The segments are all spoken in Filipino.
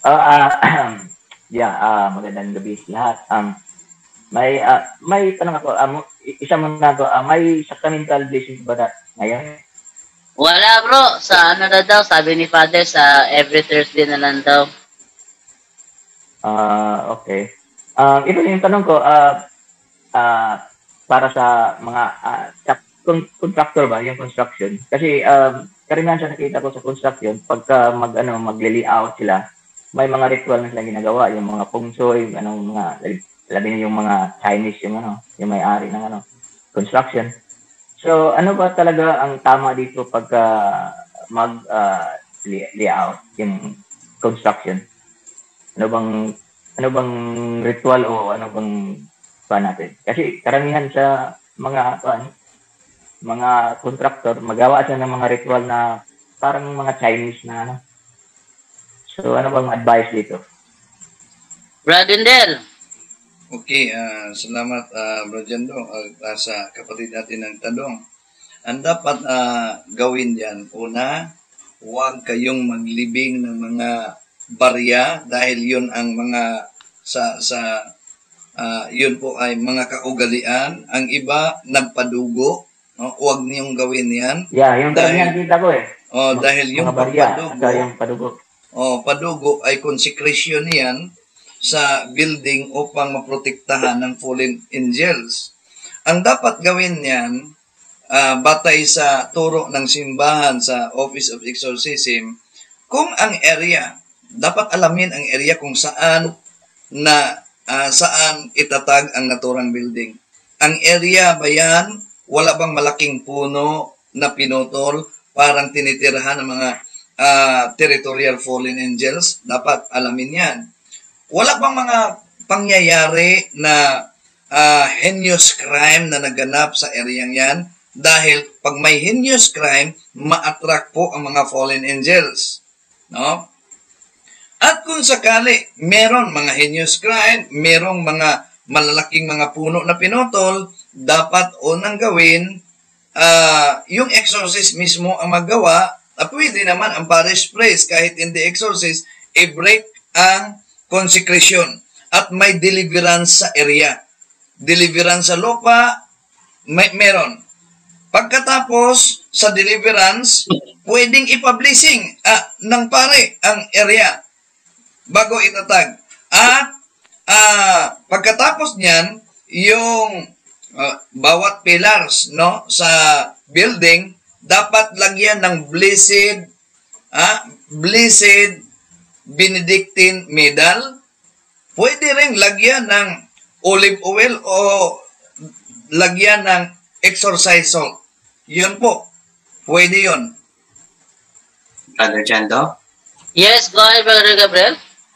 Yeah, magandang gabi sa lahat. May tanong ako, isa muna ako, may sacramental blessings ba ngayon? Wala bro, sa ano na daw, sabi ni Father, sa every Thursday na lang daw. Okay. Ito yung tanong ko, para sa mga contractor ba, yung construction. Kasi karamihan sa nakita ko sa construction, pagka mag-layout sila, may mga ritual na sila ginagawa, yung mga pungsoy, mga labi na yung mga Chinese, yung may-ari ng construction. So, ano ba talaga ang tama dito pagka layout yung construction? Ano bang ritual o ano bang natin? Kasi karamihan sa mga contractor, magawa siya ng mga ritual na parang mga Chinese na So, ano bang advice dito? Brother Del. Okay, salamat Bro Jando sa kapatid natin ng tanong. Ang dapat gawin diyan, una, huwag kayong maglibing ng mga barya dahil yun ang mga yun po ay mga kaugalian. Ang iba nagpadugo, no? Huwag niyong gawin 'yan. Yeah, yung nakita ko eh. Dahil yung padugo. Padugo ay consecration yan sa building upang maprotektahan ng fallen angels. Ang dapat gawin niyan, batay sa turo ng simbahan sa Office of Exorcism, kung ang area, dapat alamin ang area kung saan itatag ang naturang building. Ang area ba yan, wala bang malaking puno na pinutol, parang tinitirahan ng mga territorial fallen angels? Dapat alamin yan. Wala bang mga pangyayari na heinous crime na naganap sa area yan? Dahil pag may heinous crime, ma-attract po ang mga fallen angels. No? At kung sakali meron mga heinous crime, merong mga malalaking mga puno na pinutol, dapat unang gawin, yung exorcist mismo ang magawa. Pwede naman ang parish priest, kahit hindi exorcist, i-break ang consecration at may deliverance sa area. Deliverance sa lupa, meron. Pagkatapos sa deliverance, pwedeng ipa-blessing ng pare ang area bago itatag. At pagkatapos niyan, yung bawat pillars sa building, dapat lagyan ng blessed Benedictine medal. Pwede rin lagyan ng olive oil o lagyan ng exorcise salt. Yun po. Pwede yun. Brother Jando? Yes, go ahead, Brother Gabriel.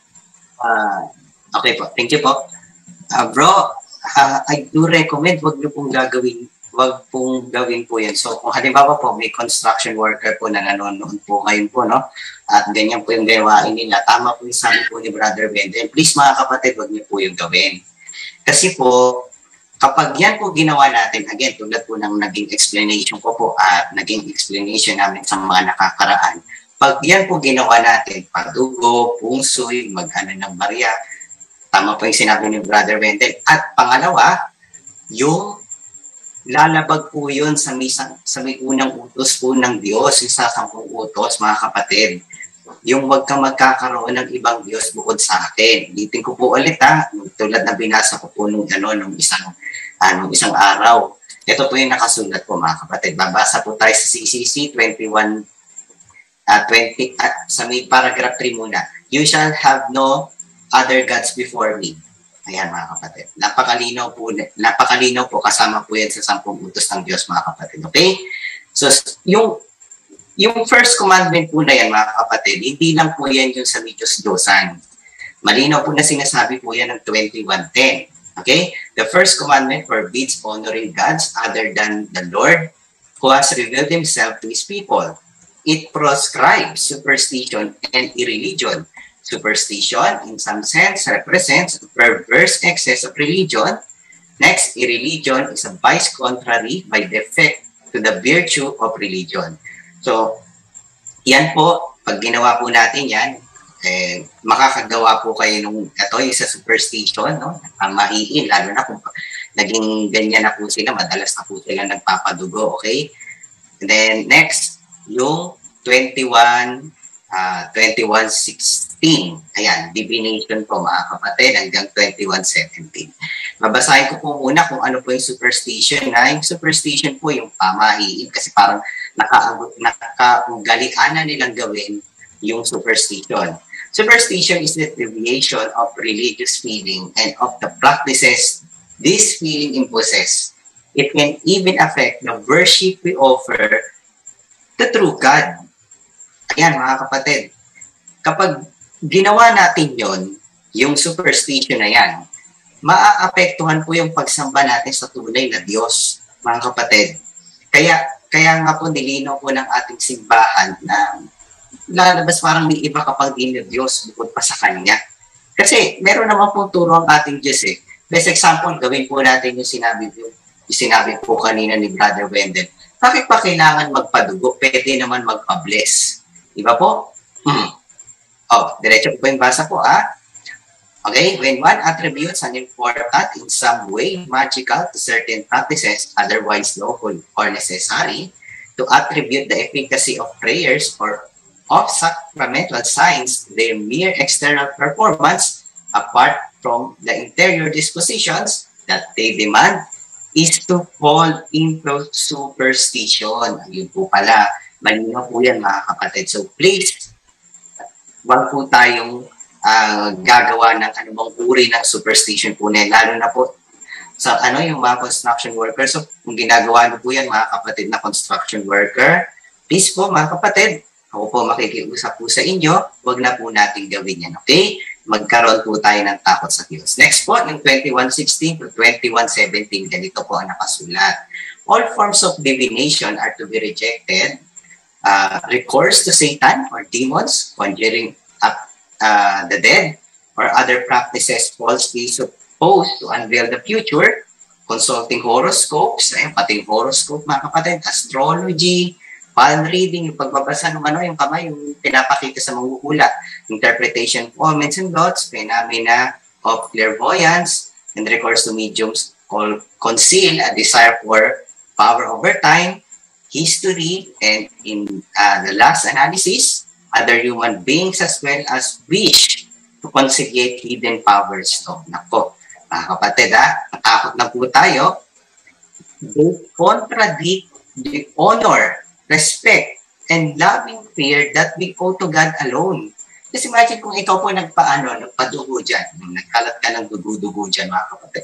Okay po. Thank you po. Bro, I do recommend wag pong gawin po yan. So, kung halimbawa po, may construction worker po na nanonood po ngayon po, no? At ganyan po yung gawain nila. Tama po yung sabi po ni Brother Wendell. Please mga kapatid, wag niyo po yung gawin. Kasi po, kapag yan po ginawa natin, again, tulad po ng naging explanation ko po at naging explanation namin sa mga nakakaraan, pag yan po ginawa natin, padugo, pungsoy, mag-ano ng barya, tama po yung sinabi ni Brother Wendell. At pangalawa, yung lalabag po yun sa may unang utos po ng Diyos, yung sa 10 utos, mga kapatid. Yung wag kang magkakaroon ng ibang Diyos bukod sa akin. Ulitin ko po ulit tulad na binasa ko po nung isang araw. Ito po yung nakasulat po, mga kapatid. Babasa po tayo sa CCC 21, sa may paragraph 3 muna. You shall have no other gods before me. Ayan, mga kapatid. Napakalinaw po, kasama po yan sa 10 utos ng Diyos, mga kapatid. Okay? So, yung first commandment po na yan, mga kapatid, hindi lang po yan yung sa Diyos-Diyosan. Malinaw po na sinasabi po yan ng 21:10. Okay? The first commandment forbids honoring gods other than the Lord who has revealed himself to his people. It proscribes superstition and irreligion. Superstition, in some sense, represents a perverse excess of religion. Next, irreligion is a vice contrary by defect to the virtue of religion. So, yan po, pag ginawa po natin yan, makakagawa po kayo nung ito yung sa superstition, no? Mahiin, lalo na kung naging ganyan na po sila, madalas na po sila nagpapadugo, okay? And then next, yung 21:16. Ayan, divination po mga kapatid hanggang 21:17. Babasahin ko po muna kung ano po yung superstition. Yung superstition po yung pamahiin kasi parang nakaugalian nilang gawin yung superstition. Superstition is the deviation of religious feeling and of the practices this feeling imposes. It can even affect the worship we offer the true God. Ayan mga kapatid, kapag ginawa natin yung superstition na yan, maaapektuhan po yung pagsamba natin sa tunay na Diyos, mga kapatid. Kaya nga po nilinaw po ng ating simbahan na lalabas parang may iba kapag di na Diyos bukod pa sa Kanya. Kasi meron naman po turo ang ating Diyos eh. Best example, gawin po natin yung sinabi po kanina ni Brother Wendell. Bakit pa kailangan magpadugo? Pwede naman magpa-bless. Diba po? Diretso po yung basa po, Okay, when one attributes an important in some way magical to certain practices, otherwise lawful or necessary, to attribute the efficacy of prayers or of sacramental signs, their mere external performance, apart from the interior dispositions that they demand, is to fall into superstition. Yun po pala, malinaw po yan mga kapatid. So please, wag po tayong gagawa ng anumang uri ng superstition po na yan. Lalo na po sa yung mga construction workers. So kung ginagawa niyo po yan mga kapatid na construction worker, please po mga kapatid, ako po makikiusap po sa inyo, wag na po natin gawin yan, okay? Magkaroon po tayo ng takot sa Diyos. Next po, ng 21:16 to 21:17, ganito po ang nakasulat. All forms of divination are to be rejected. Recourse to Satan or demons, conjuring up the dead, or other practices falsely supposed to unveil the future, consulting horoscopes, pati horoscope mga kapatid, astrology, palm reading, yung pagbabasa ng yung kamay, yung pinapakita sa manghuhula, interpretation, comments and dots, phenomena of clairvoyance, and recourse to mediums conceal a desire for power over time, history, and in the last analysis, other human beings as well as wish to conjugate hidden powers. So, nako, mga kapatid, natakot na po tayo. They contradict the honor, respect, and loving fear that we owe to God alone. Just imagine kung ikaw po nagpadugo dyan, nagkalat ka ng dugo-dugo dyan, mga kapatid.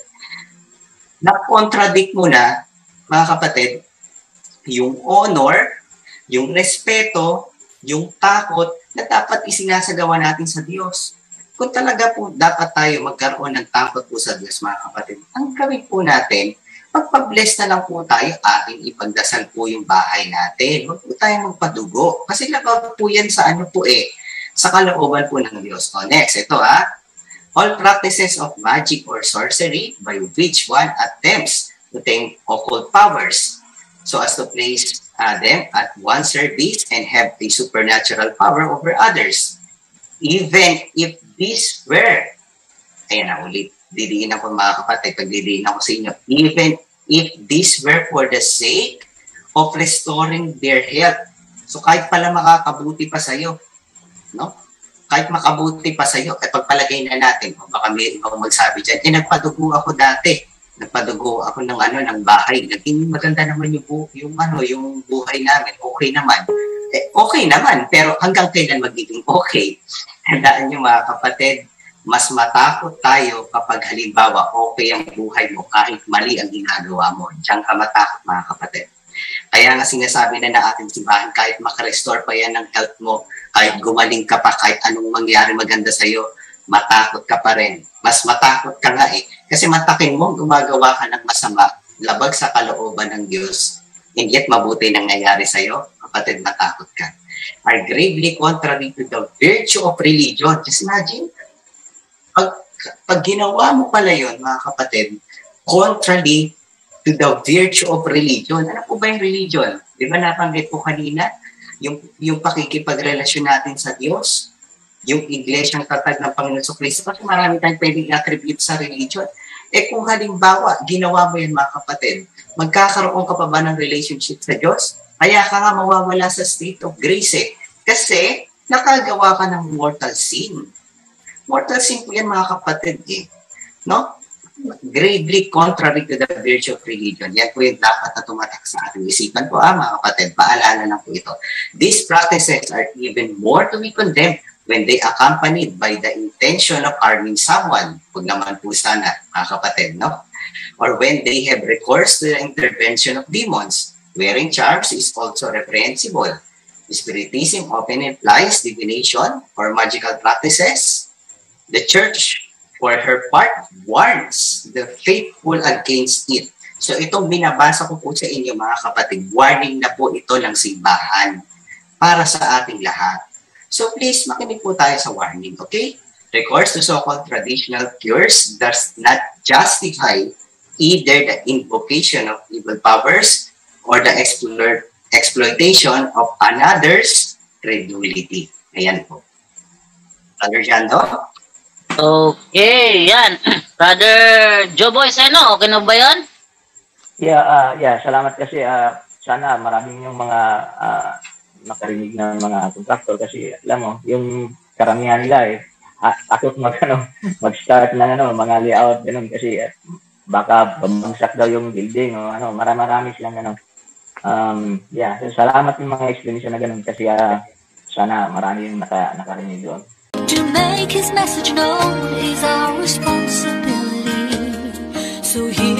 Na-contradict mo na, mga kapatid, yung honor, yung respeto, yung takot na dapat isinasagawa natin sa Diyos. Kung talaga po dapat tayo magkaroon ng takot po sa Diyos, mga kapatid, ang gawin po natin, magpa-bless na lang po tayo, ating ipagdasal po yung bahay natin. Huwag po tayo magpadugo. Kasi labag po yan sa sa kalooban po ng Diyos. Next, ito all practices of magic or sorcery by which one attempts to tame occult powers so as to place them at one service and have a supernatural power over others. Even if this were, ayan na ulit, didiin ako mga kapatid, pagdidiin ako sa inyo, even if this were for the sake of restoring their health. So kahit pala makakabuti pa sa'yo, no? Kahit makabuti pa sa'yo, pagpalagay na natin, o baka may ibang magsabi dyan, nagpadugo ako dati. Nagpadugo ako ng bahay. Naging maganda naman yung buhay namin. Okay naman. Okay naman, pero hanggang kailan magiging okay? Tandaan nyo mga kapatid, mas matakot tayo kapag halimbawa okay ang buhay mo kahit mali ang ginagawa mo. Diyan ka matakot mga kapatid. Kaya nga sinasabi na ating simbahan, kahit makarestore pa yan ng health mo, kahit gumaling ka pa, kahit anong mangyari maganda sa'yo, matakot ka pa rin. Mas matakot ka nga Kasi matakin mo, gumagawa ka ng masama, labag sa kalooban ng Diyos, and yet mabuti nangyayari sa'yo, kapatid, matakot ka. Are gravely contrary to the virtue of religion. Just imagine, pag ginawa mo pala yun, mga kapatid, contrary to the virtue of religion. Ano po ba yung religion? Di ba napanggit po kanina? Yung pakikipagrelasyon natin sa Diyos. yung iglesyang tatag ng Panginoon sa Kristo, kasi marami tayong pwedeng attribute sa religion. Kung halimbawa, ginawa mo yan mga kapatid, magkakaroon ka pa ba ng relationship sa Diyos? Kaya ka nga mawawala sa state of grace Kasi, nakagawa ka ng mortal sin. Mortal sin po yan mga kapatid No? Gravely contrary to the virtue of religion. Yan po yung dapat na tumatak sa ating isipan po, mga kapatid. Paalala na po ito. These practices are even more to be condemned when they accompanied by the intention of harming someone. Huwag naman po sana, mga kapatid, no? Or when they have recourse to the intervention of demons, wearing charms is also reprehensible. Spiritism often implies divination or magical practices. The church, for her part, warns the faithful against it. So itong binabasa ko po sa inyo mga kapatid, warning na po ito ng simbahan para sa ating lahat. So please, makinig po tayo sa warning, okay? Recourse to so-called traditional cures does not justify either the invocation of evil powers or the exploitation of another's credulity. Ayan po. Brother Jando? Okay, yan. Brother Joboy Seno, okay na ba yan? Yeah, salamat kasi sana maraming yung mga nakarinig ng mga contractor kasi alam mo, yung karamihan nila takot mag-start ng mga layout ganun kasi baka bumagsak daw yung building o marami silang so salamat yung mga explanation na ganun kasi sana marami yung nakarinig doon. To make his message known is our responsibility. So here